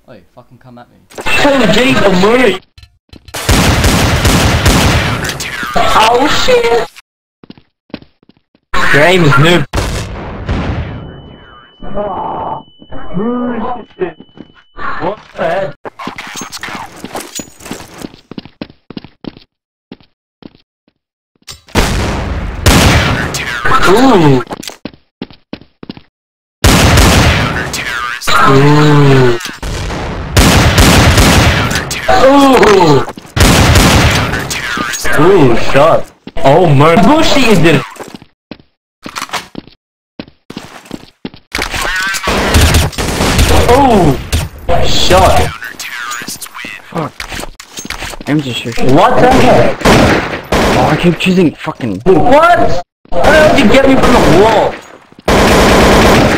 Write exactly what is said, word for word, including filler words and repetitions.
Oi, fucking come at me. Oh, Jesus, Murray! Oh, shit! Your aim is noob. Oh, shit. What the heck? Ooh. Ooh. Ooh. Ooh, shot. Oh, man. Bushy is it? Oh, shot. Fuck. I'm just sure. What the heck? Oh, I keep choosing fucking. What? How did you get me from the wall?